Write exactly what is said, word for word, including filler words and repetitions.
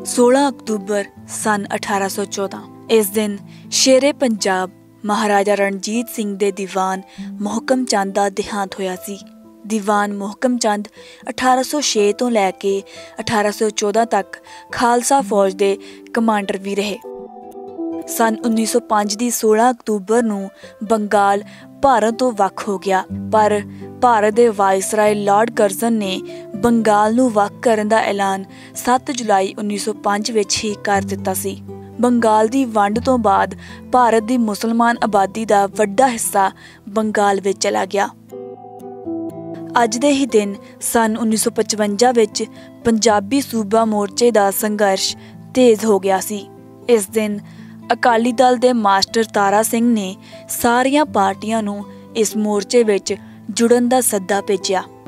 सोलह अक्तूबर सन अठारह सौ चौदह इस दिन शेरे पंजाब महाराजा रणजीत सिंह दे दीवान मोहकम चंद का देहांत होया सी। दीवान मोहकम चंद अठारह सौ छे तो लैके अठारह सौ चौदह तक खालसा फौज के कमांडर भी रहे। सन उन्नीस सौ पाँच की सोलह अक्तूबर नूं बंगाल भारत तो वख हो गया, पर भारत के वायसराय लॉर्ड कर्जन ने बंगाल नूं वख करन दा ऐलान सत्त जुलाई उन्नीस सौ पाँच विच ही कर दिता सी। बंगाल की वंड तो बाद भारत की मुसलमान आबादी का वड्डा हिस्सा बंगाल विच चला गया। अज दे ही दिन सन उन्नीस सौ पचवंजा विच पंजाबी सूबा मोर्चे का संघर्ष तेज हो गया सी। इस दिन अकाली दल के मास्टर तारा सिंह ने सारिया पार्टियां नूं इस मोर्चे विच जुड़न का सद्दा भेजिया।